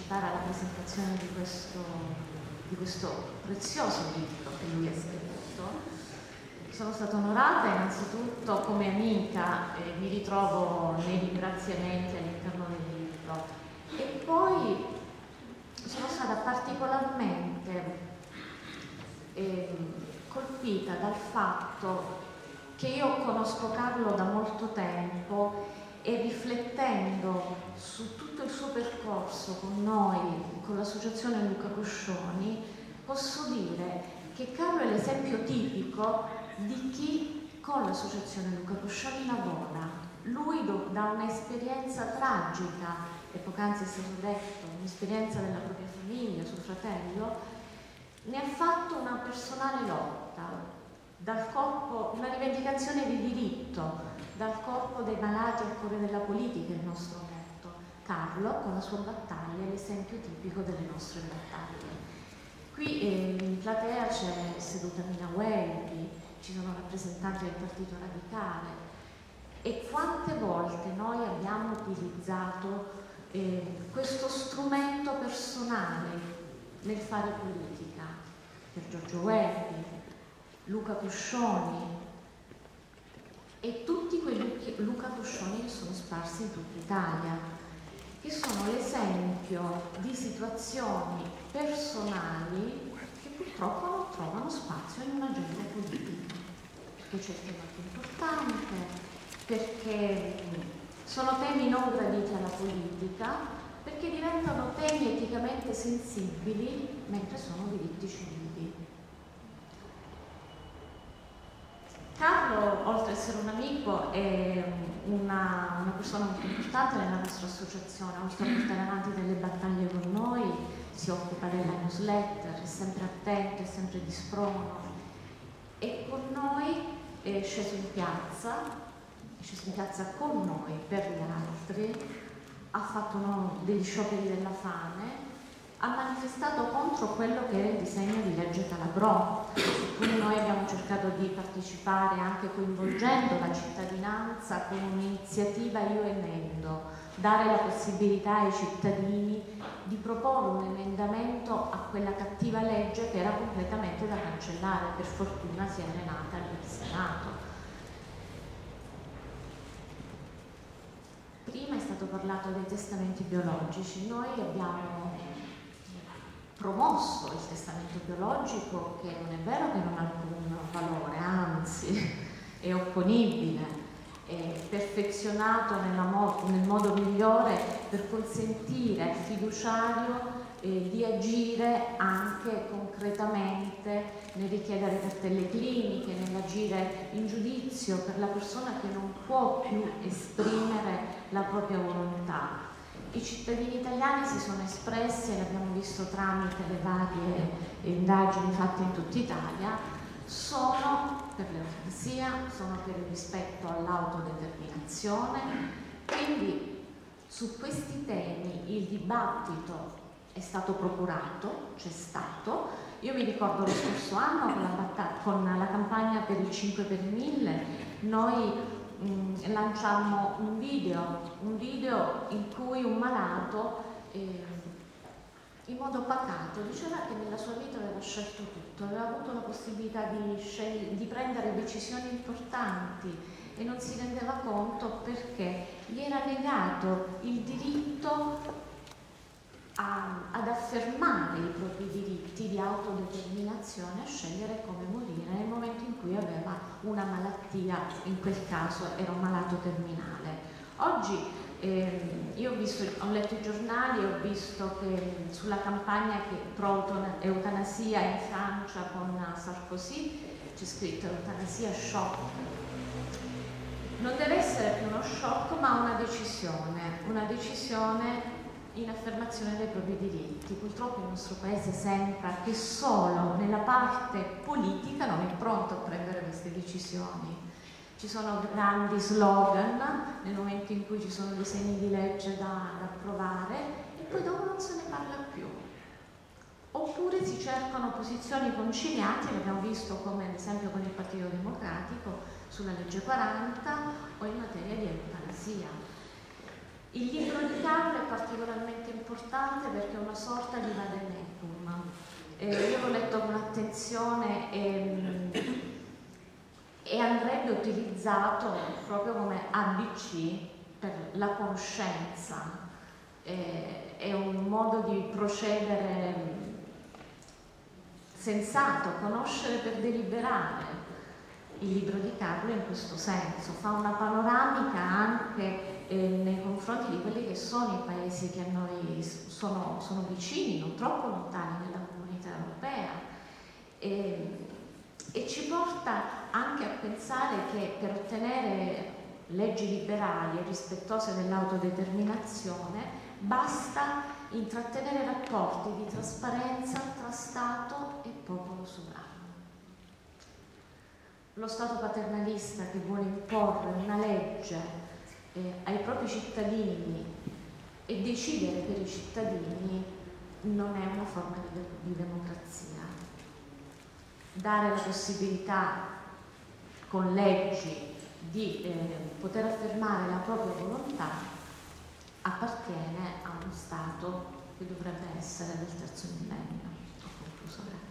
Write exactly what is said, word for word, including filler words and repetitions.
partecipare alla presentazione di questo, di questo prezioso libro che lui ha scritto. Sono stata onorata innanzitutto come amica, eh, mi ritrovo nei ringraziamenti all'interno del libro, e poi sono stata particolarmente eh, colpita dal fatto che io conosco Carlo da molto tempo e riflettendo su tutto il suo percorso con noi, con l'associazione Luca Coscioni, posso dire che Carlo è l'esempio tipico di chi con l'associazione Luca Coscioni lavora. Lui da un'esperienza tragica, e poc'anzi è stato detto, un'esperienza della propria famiglia, suo fratello, ne ha fatto una personale lotta, dal corpo, una rivendicazione di diritto, dal corpo dei malati al cuore della politica, il nostro motto. Carlo, con la sua battaglia, è l'esempio tipico delle nostre battaglie. Qui eh, in platea c'è seduta Mina Welby, ci sono rappresentanti del Partito Radicale, e quante volte noi abbiamo utilizzato eh, questo strumento personale nel fare politica, per Giorgio Welby, Luca Coscioni e tutti quei Luca Coscioni che sono sparsi in tutta Italia, che sono l'esempio di situazioni personali che purtroppo non trovano spazio in un'agenda politica, perché c'è il tema più importante, perché sono temi non graditi alla politica, perché diventano temi eticamente sensibili mentre sono diritti civili. Carlo, oltre ad essere un amico, è una, una persona molto importante nella nostra associazione, oltre a portare avanti delle battaglie con noi, si occupa della newsletter, è sempre attento, è sempre di sprono, e con noi è sceso in piazza, è sceso in piazza con noi per gli altri, ha fatto uno degli scioperi della fame, ha manifestato contro quello che era il disegno di legge Calabrò, su cui noi abbiamo cercato di partecipare anche coinvolgendo la cittadinanza con un'iniziativa Io emendo, dare la possibilità ai cittadini di proporre un emendamento a quella cattiva legge che era completamente da cancellare. Per fortuna si è arenata nel Senato. Prima è stato parlato dei testamenti biologici. Noi abbiamo promosso il testamento biologico, che non è vero che non ha alcun valore, anzi è opponibile, è perfezionato nella mo nel modo migliore per consentire al fiduciario eh, di agire anche concretamente nel richiedere cartelle cliniche, nell'agire in giudizio per la persona che non può più esprimere la propria volontà. I cittadini italiani si sono espressi, e l'abbiamo visto tramite le varie indagini fatte in tutta Italia, sono per l'eutanasia, sono per il rispetto all'autodeterminazione, quindi su questi temi il dibattito è stato procurato, c'è stato. Io mi ricordo lo scorso anno con la, con la campagna per il cinque per mille, noi mh, lanciammo un video, un video in cui un malato eh, in modo pacato diceva che nella sua vita aveva scelto tutto, aveva avuto la possibilità di, di prendere decisioni importanti e non si rendeva conto perché gli era negato il diritto A, ad affermare i propri diritti di autodeterminazione, a scegliere come morire nel momento in cui aveva una malattia, in quel caso era un malato terminale. Oggi eh, io ho, visto, ho letto i giornali e ho visto che sulla campagna che pro eutanasia in Francia con Sarkozy c'è scritto eutanasia shock. Non deve essere più uno shock ma una decisione, una decisione in affermazione dei propri diritti. Purtroppo il nostro paese sembra che solo nella parte politica non è pronto a prendere queste decisioni. Ci sono grandi slogan nel momento in cui ci sono disegni di legge da, da approvare e poi dopo non se ne parla più. Oppure si cercano posizioni concilianti, l'abbiamo visto come ad esempio con il Partito Democratico sulla legge quaranta o in materia di eutanasia. Il libro di Carlo è particolarmente importante perché è una sorta di vademecum. Eh, io l'ho letto con attenzione e, e andrebbe utilizzato proprio come A B C per la conoscenza. Eh, è un modo di procedere sensato, conoscere per deliberare. Il libro di Carlo in questo senso fa una panoramica anche eh, nei confronti di quelli che sono i paesi che a noi sono, sono vicini, non troppo lontani nella comunità europea, e, e ci porta anche a pensare che per ottenere leggi liberali e rispettose dell'autodeterminazione basta intrattenere rapporti di trasparenza tra Stato e popolo sovrano. Lo Stato paternalista che vuole imporre una legge eh, ai propri cittadini e decidere per i cittadini non è una forma di, di democrazia. Dare la possibilità con leggi di eh, poter affermare la propria volontà appartiene a uno Stato che dovrebbe essere del terzo millennio. Ho concluso, grazie.